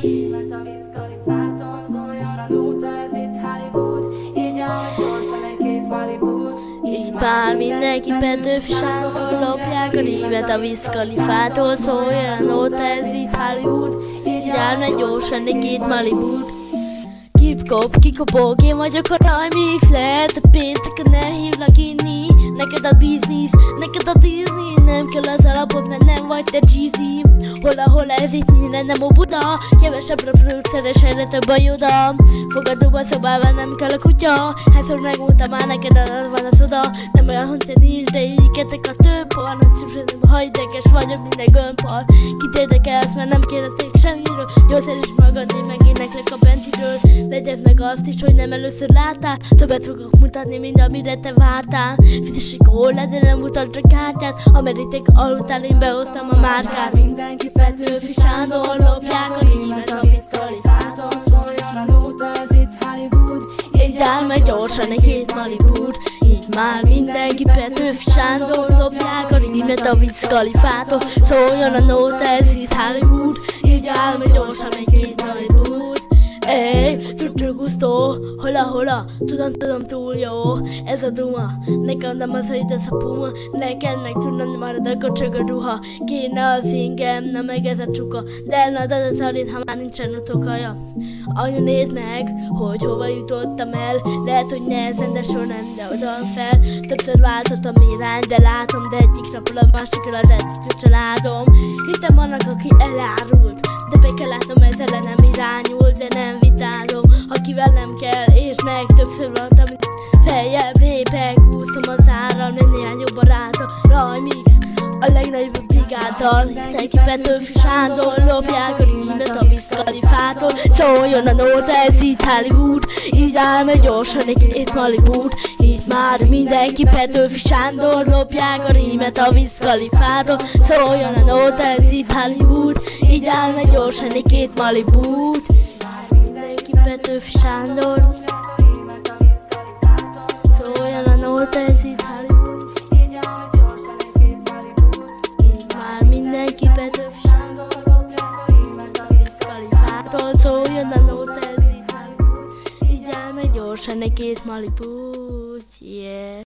Mert a Wiz Khalifától szóljon a nóta, ez itt Hollywood. Így áll gyorsan egy-két Malibut. Így már mindenki Petőfi Sándor, lopják a rímet a Wiz Khalifától szóljon a nóta, ez itt Hollywood. Így áll gyorsan egy-két Malibut. Kip-kop, kikopok, én vagyok a Rajmix. Lehet a pénteken ne hívlak inni. Neked a biznisz, neked a Disney. Nem kell az alapot, mert nem vagy te Jeezy. Hol ez itt nyílen, nem a Buda. Kevesebbre produceres, egyre több a joda. Fogadóba szobában nem kell a kutya. Hányszor megmondtam már neked, az van a szoda. Nem olyan, hogy te nincs, de ígétek a több. Van a szükségem, ha ideges vagyok, minden gömbal. Kit érdekelsz, mert nem kérdezték semmiről. Jószer is magadni, meg éneklek a Bentiről. Legyed meg azt is, hogy nem először láttál. Többet fogok mutatni, mint amire te vártál. Fizessék hol, de nem mutat csak kártyát. Ameritek aludtál, én behoztam a márkát. Mindenki Petőfi Sándor, lopják a rímet a Wiz Khalifától szóljon a nóta, ez itt Hollywood. Így áll meg gyorsan egy-két Malibut. Így már mindenki Petőfi Sándor, lopják a rímet a Wiz Khalifától szóljon a nóta, ez itt Hollywood. Így áll meg gyorsan egy-két Malibut. Ej, tudjuk gusztó, hola, tudom túl jó. Ez a duma, nekem nem az, hogy ez a puma. Neked meg tudod, marad akkor csak a ruha. Kéne az ingem, na meg ez a csuka. De elnadad az alint, ha már nincsen utokaja. Anyu, nézd meg, hogy hova jutottam el. Lehet, hogy nehezen, de soha nem, de oda fel. Többször váltottam irányba, látom, de egyik napról a másikra rettítő családom. Hittem annak, aki elárult, de be kell látnom, ezzel nem irányul, de nem vitálom, akivel nem kell, és meg többször voltam, feljebb lépek, úszom az áram, nem néhány jó baráta, Rajmix, a legnagyobb brigáddal. Mindenki Petőfi Sándor, lopják a rímet a Wiz Khalifától szóljon a nóta, ez itt Hollywood. Így áll meg gyorsan egy-két Malibut. Így már mindenki Petőfi Sándor, lopják a rímet a Wiz Khalifától szóljon a nóta, ez itt Hollywood. Így áll meg gyorsan egy-két Malibut. Mindenki Petőfi Sándor, szóljon a nóta, ez itt Hollywood. Így már mindenki Petőfi Sándor, lopják a rímet a Wiz Khalifától szóljon a nóta, ez itt Hollywood. Így áll meg gyorsan egy-két Malibut, yeah.